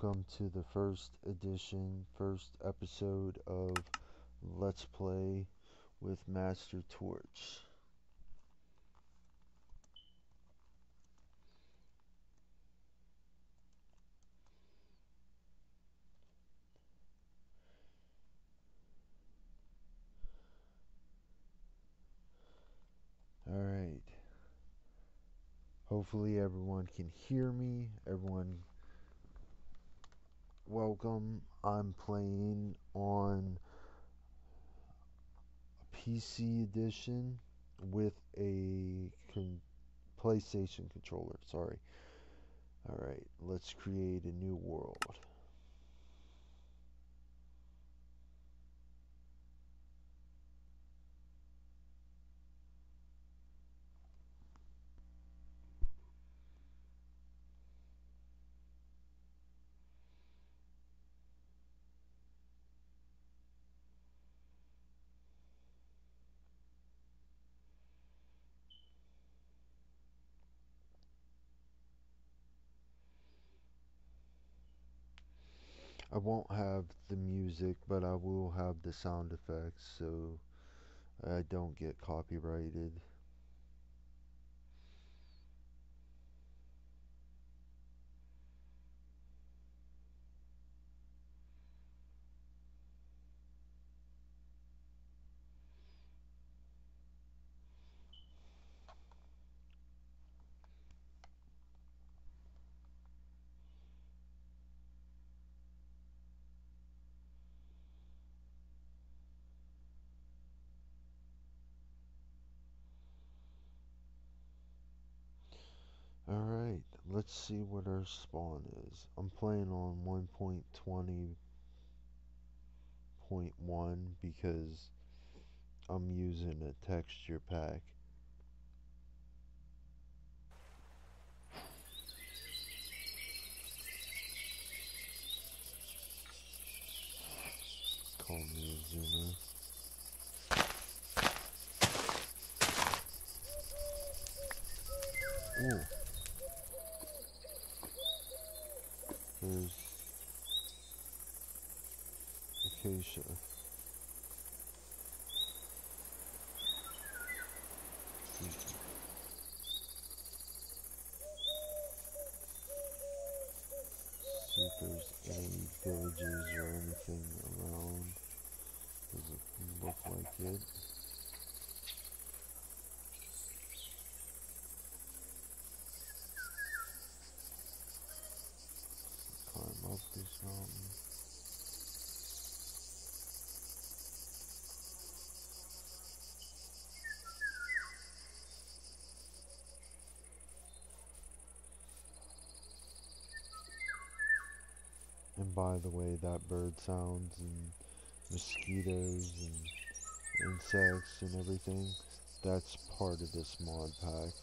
welcome to the first episode of Let's Play with Master Torch. Alright. Hopefully everyone can hear me. Welcome. I'm playing on a PC edition with a PlayStation controller. Sorry. Alright, let's create a new world. I won't have the music, but I will have the sound effects so I don't get copyrighted. Alright, let's see what our spawn is. I'm playing on 1.20.1 because I'm using a texture pack. Call me a zoomer. Ooh. There's acacia. See if there's any villages or anything around. Doesn't look like it. Climb up this mountain. And by the way, that bird sounds and mosquitoes and insects and everything, that's part of this mod pack.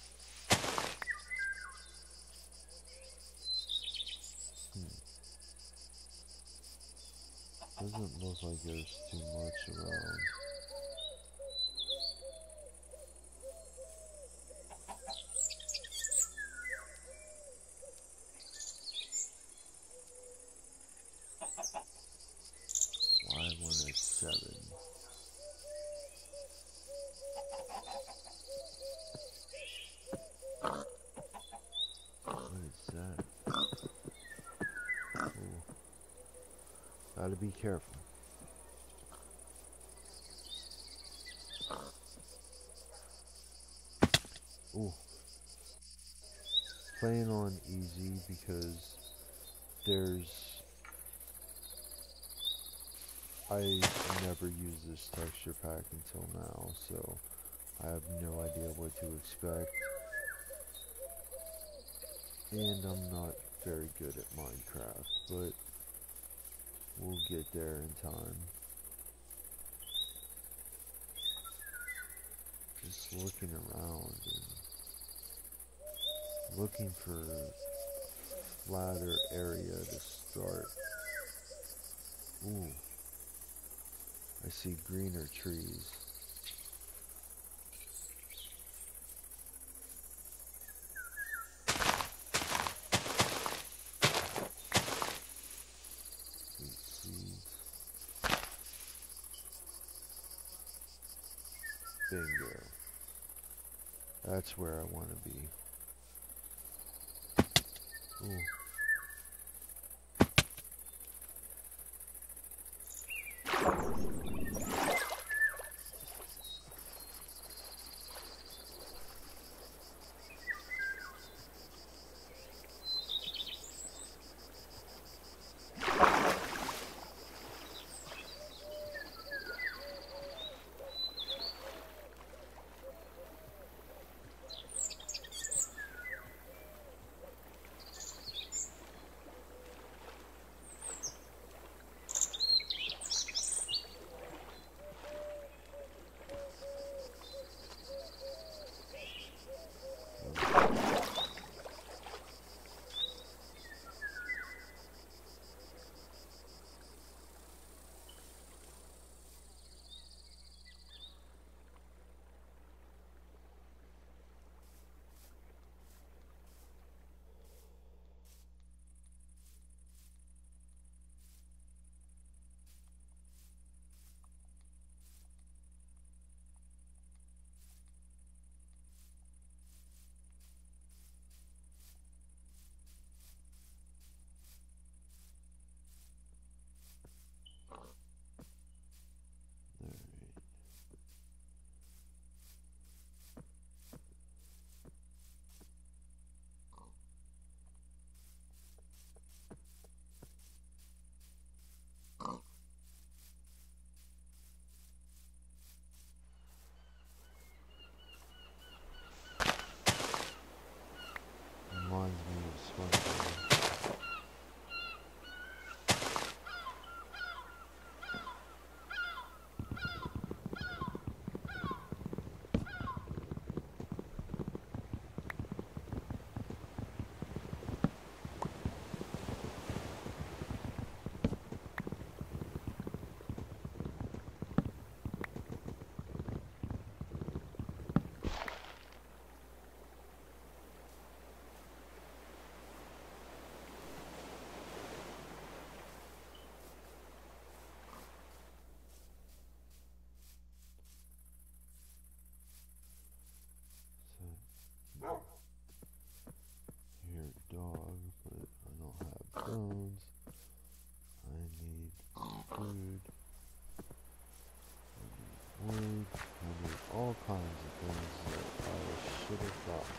Doesn't look like there's too much around. Why 107? What is that? Ooh. Gotta be careful. Ooh. Playing on easy because I never used this texture pack until now, so I have no idea what to expect. And I'm not very good at Minecraft, but we'll get there in time. Just looking around and looking for a flatter area to start. Ooh. I see greener trees. That's where I want to be. Ooh. Reminds me of SpongeBob. Here, dog, but I don't have bones. I need food. I need wood. I need all kinds of things that I should have gotten.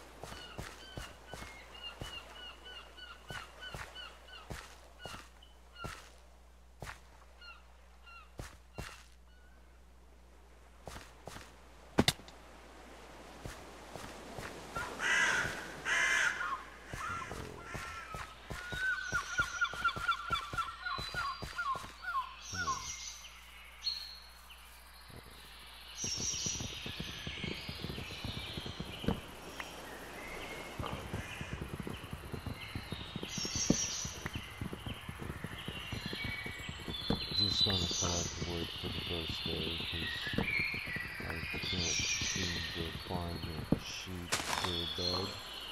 Just gonna cut out the wood for the first day because I can't seem to find a sheet for a bed.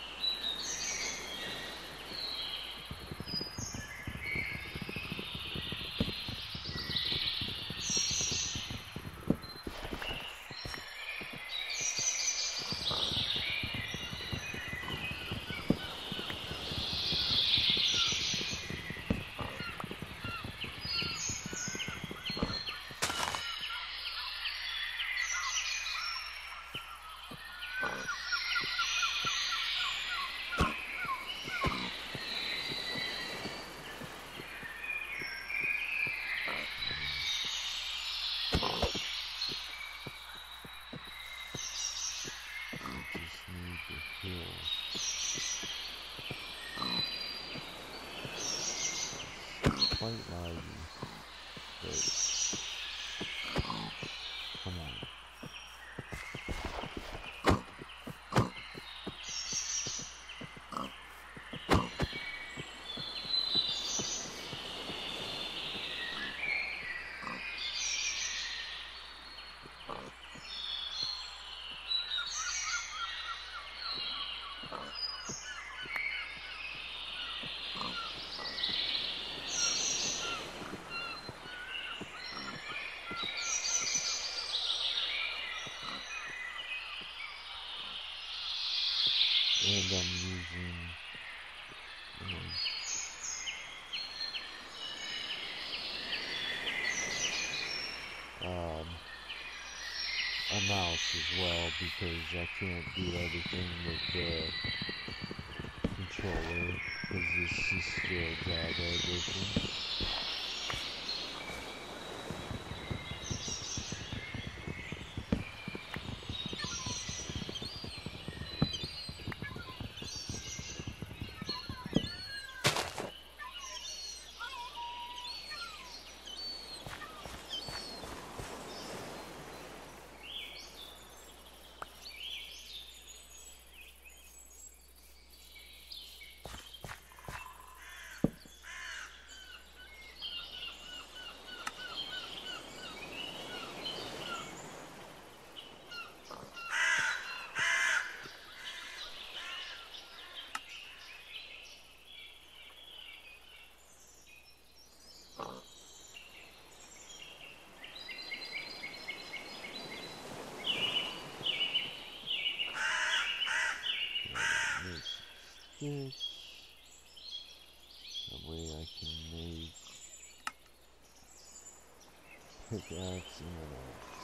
Quite loud, but come on. And I'm using a mouse as well, because I can't do everything with the controller, because this is still Java edition. Sticks. That way I can make pickaxe and an axe.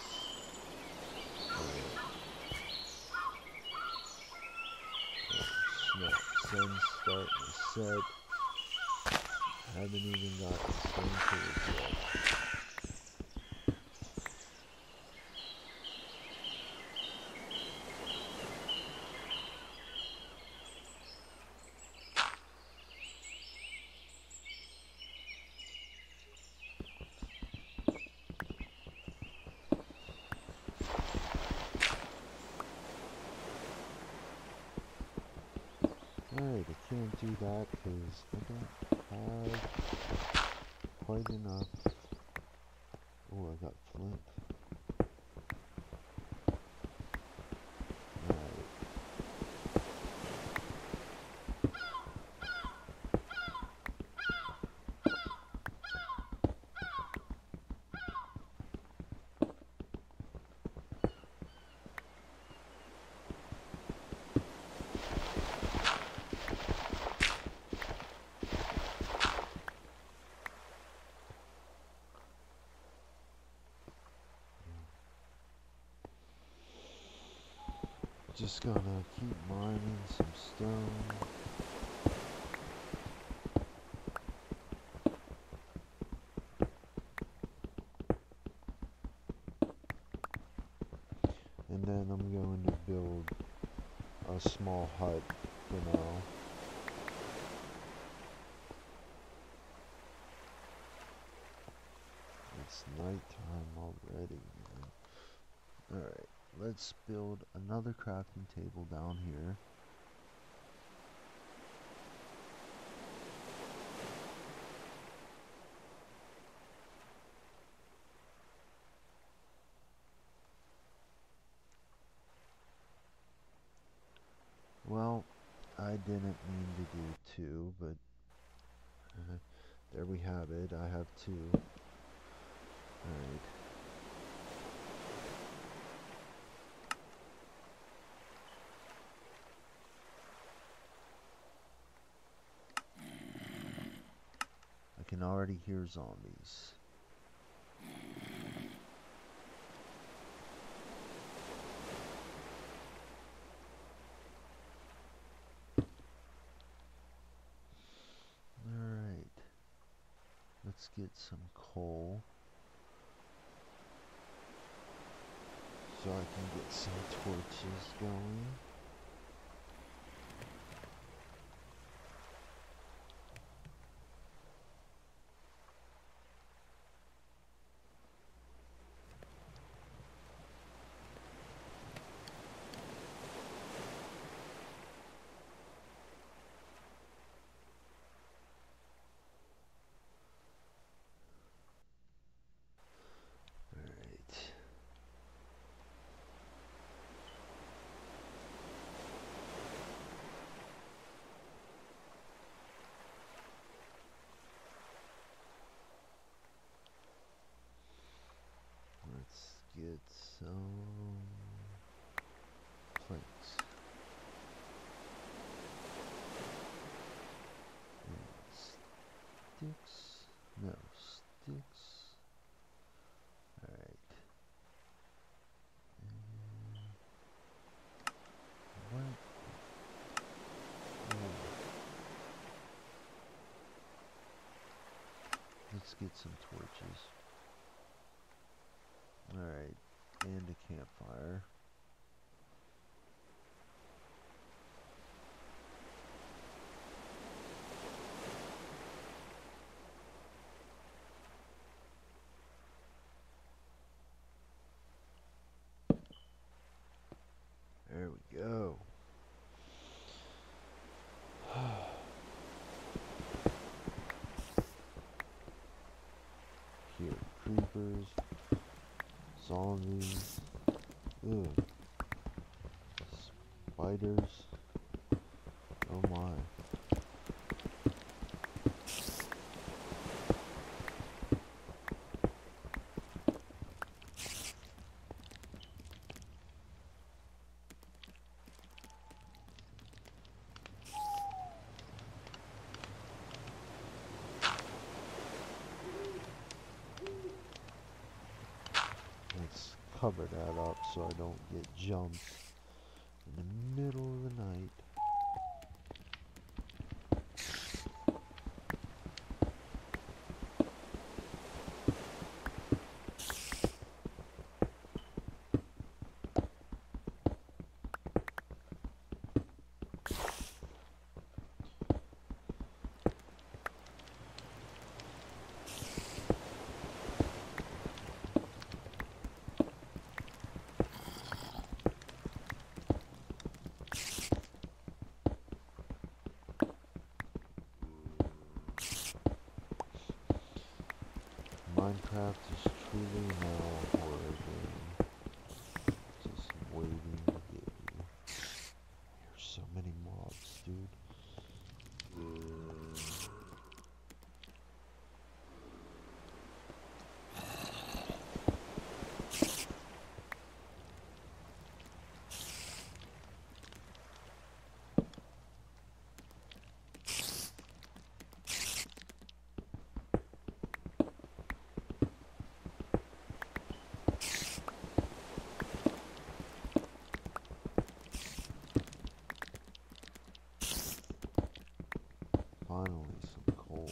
Snap. Sun's starting to set. Haven't even got the stone tools yet. Alright, I can't do that because I don't have quite enough. Oh, I got flint. Alright. Just gonna keep mining some stone. And then I'm going to build a small hut for now. It's nighttime already, man. Alright, let's build another crafting table down here. Well, I didn't mean to do two, but there we have it. I have two. Alright. I can already hear zombies. Alright. Let's get some coal, so I can get some torches going. sticks? No, sticks. Alright. What? Oh. Let's get some torches. Alright, and a campfire. There we go. Here, creepers, zombies, ugh, spiders. Oh my. Let's cover that up so I don't get jumped in the middle of the night. Minecraft is truly now a horror game. Just waiting to get you. There's so many mobs, dude. Finally, some coal.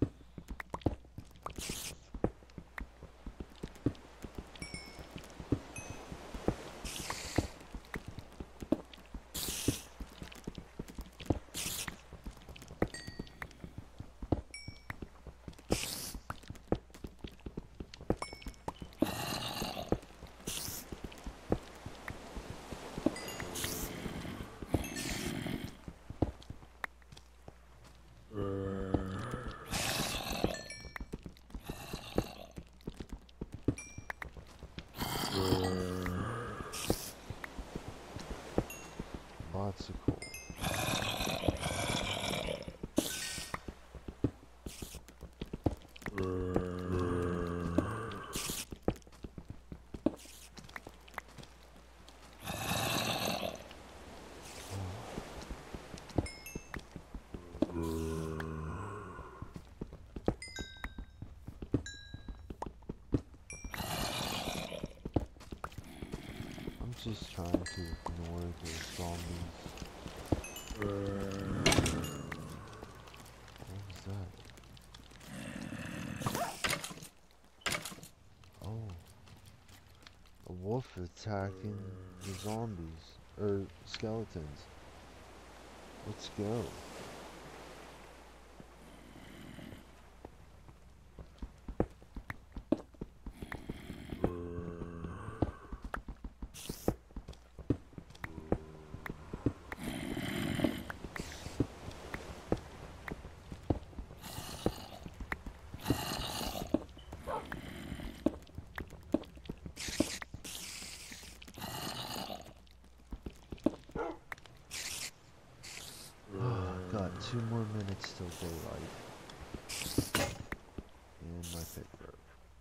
Lots of coal. I'm just trying to ignore the zombies. What was that? Oh. A wolf attacking the zombies. Or skeletons. Let's go. Got 2 more minutes till daylight. And my pick broke.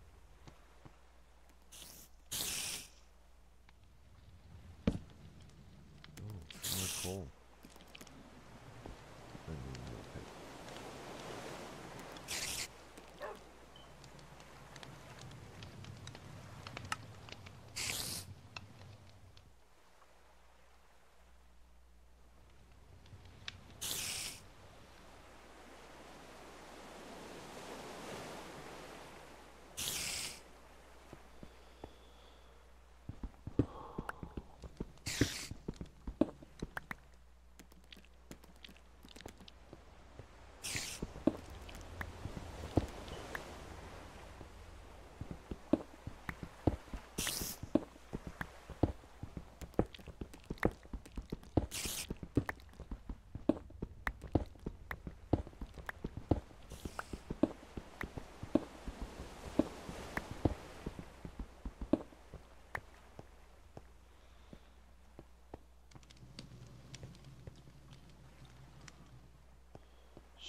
Oh, more coal. I need more pick.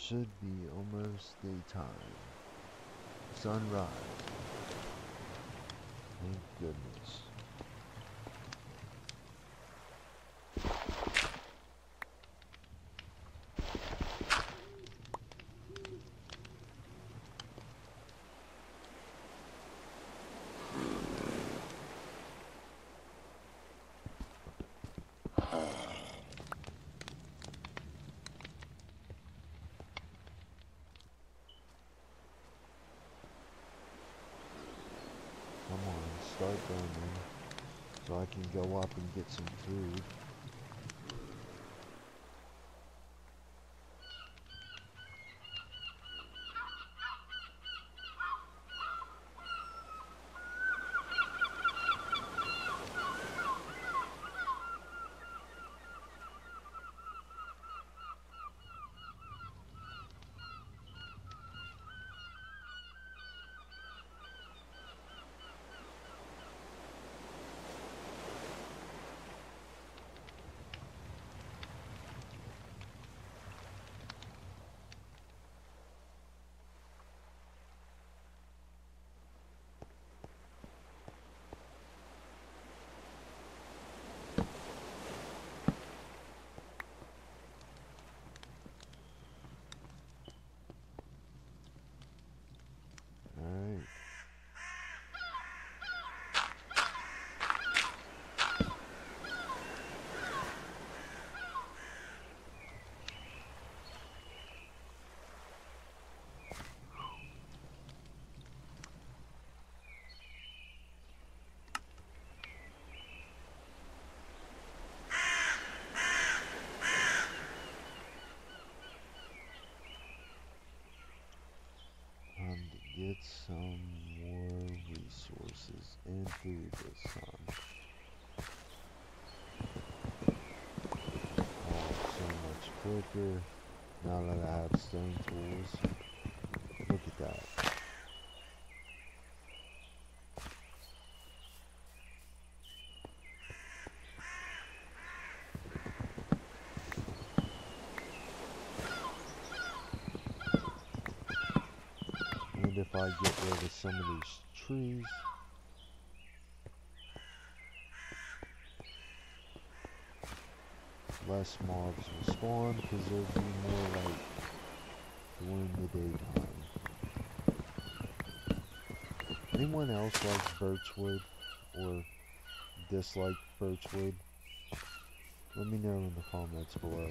should be almost daytime. Sunrise. Thank goodness. Come on, start burning so I can go up and get some food. Alright. Time to get some more resources and food this time. Oh, so much quicker now that I have stone tools. Look at that. And if I get rid of some of these trees, less mobs will spawn because there'll be more light during the daytime. Anyone else like birchwood or dislike birchwood? Let me know in the comments below.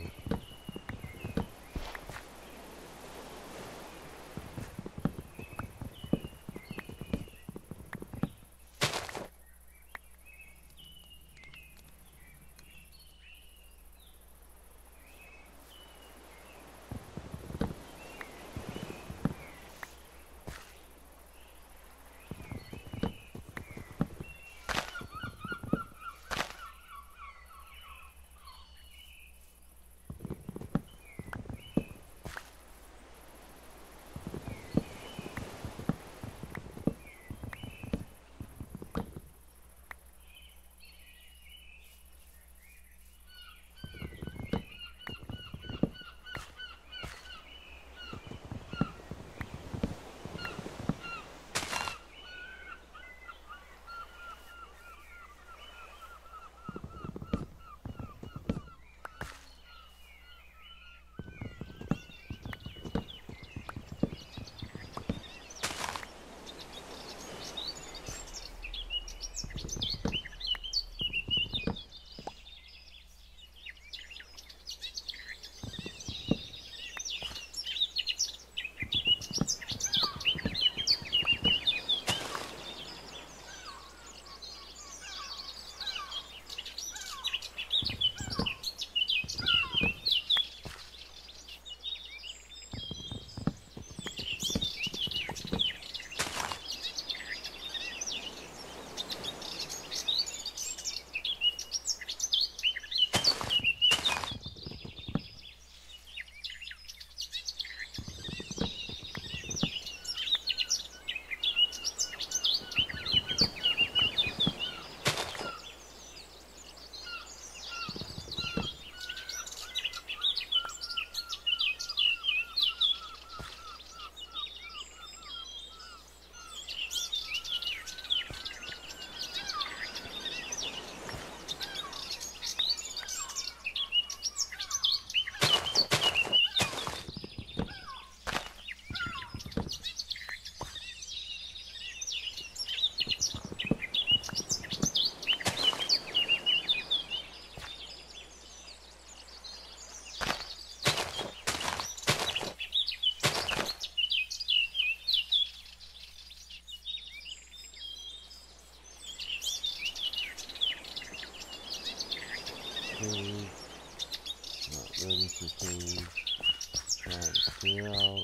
ready for food. Trying to clear out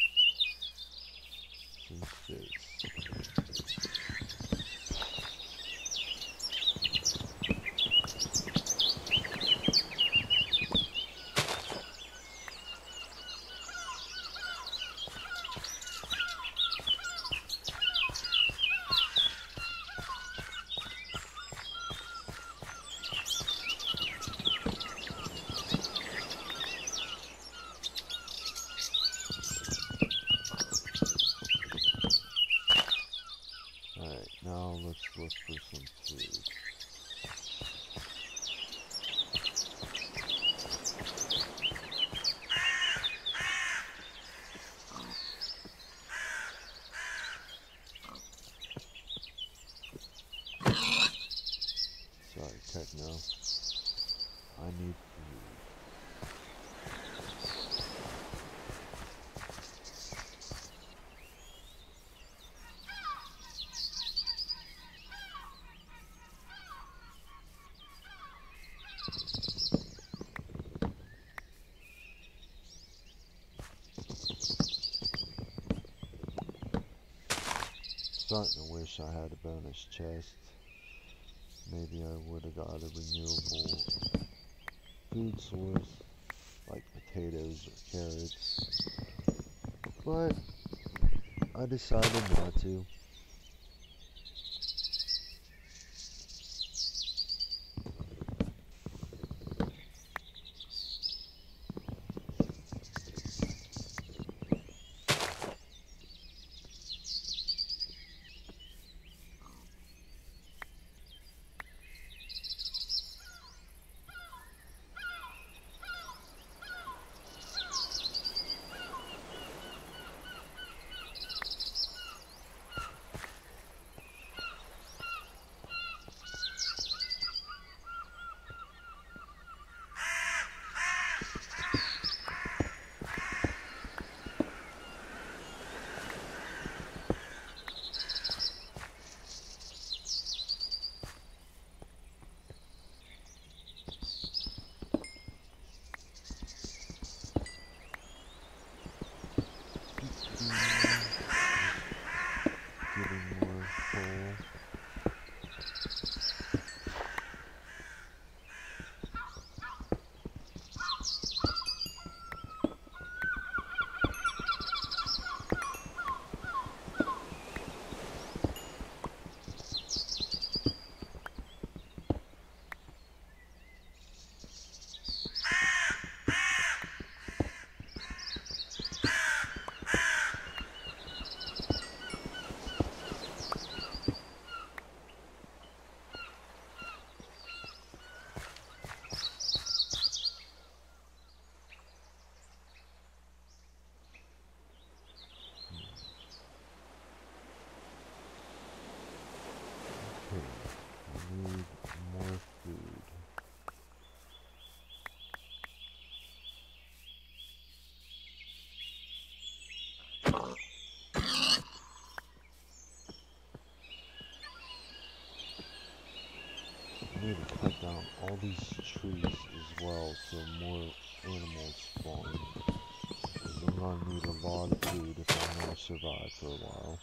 some space. Alright, now let's look for some food. Sorry, Techno. I need food. Starting to wish I had a bonus chest. Maybe I would have got a renewable food source like potatoes or carrots, but I decided not to. Getting more coal. Okay, I need more food. I need to cut down all these trees as well so more animals spawn. Because I'm gonna need a lot of food if I'm gonna survive for a while.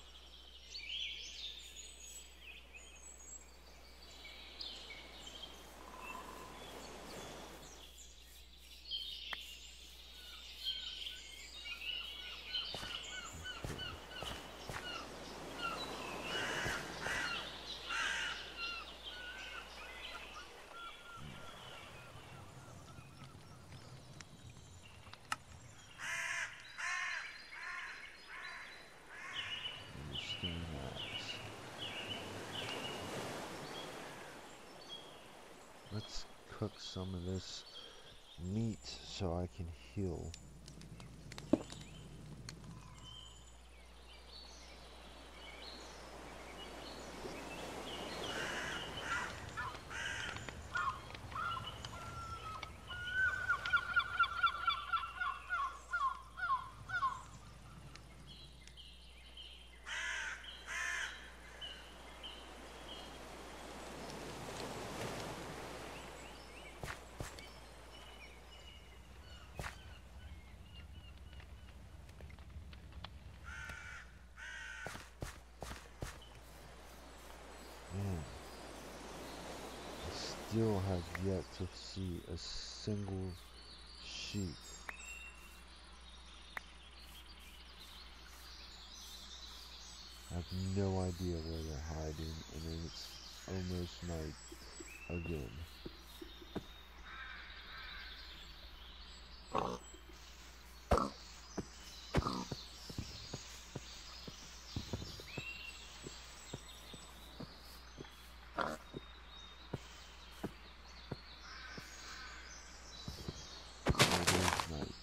Stone axe. Let's cook some of this meat so I can heal. still have yet to see a single sheep. I have no idea where they're hiding, and then it's almost night again. It is night.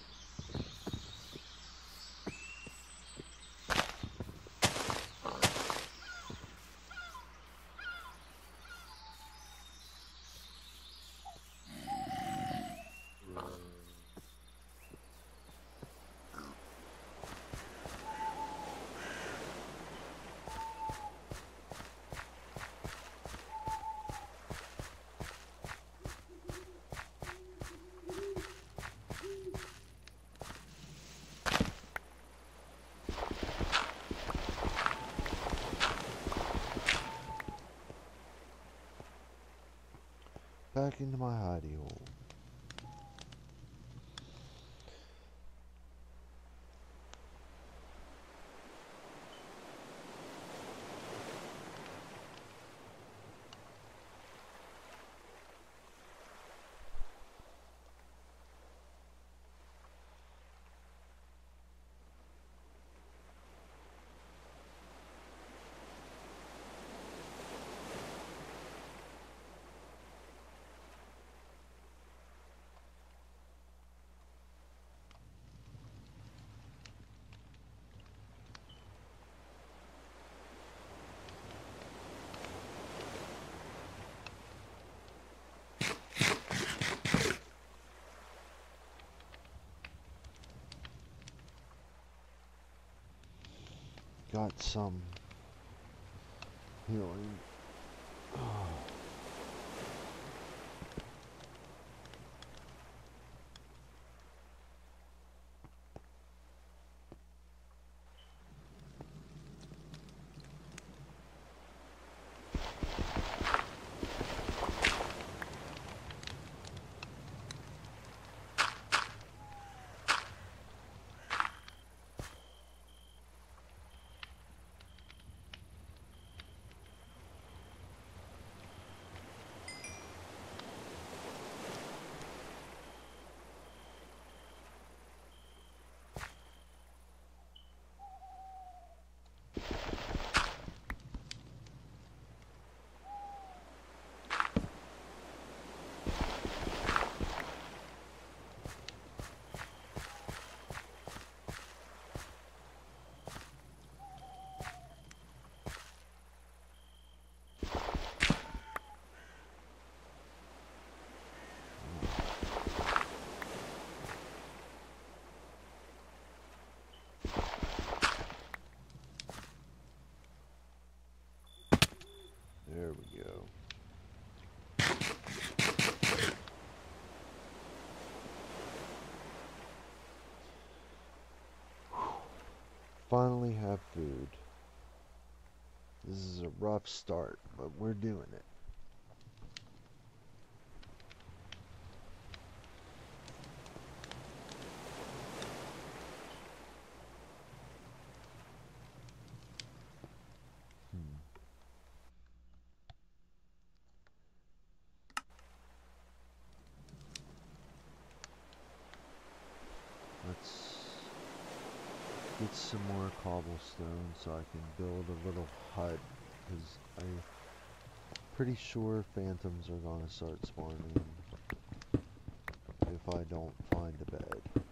Back into my hidey hole. Got some healing. There we go. Finally have food. This is a rough start, but we're doing it. Let's get some more cobblestone so I can build a little hut, because I'm pretty sure phantoms are gonna start spawning if I don't find a bed.